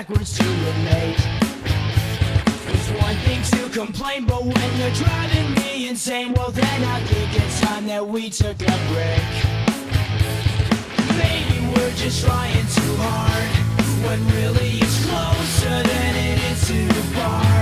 backwards to relate. It's one thing to complain, but when you're driving me insane, well then I think it's time that we took a break. Maybe we're just trying too hard, when really it's closer than it is to the bar.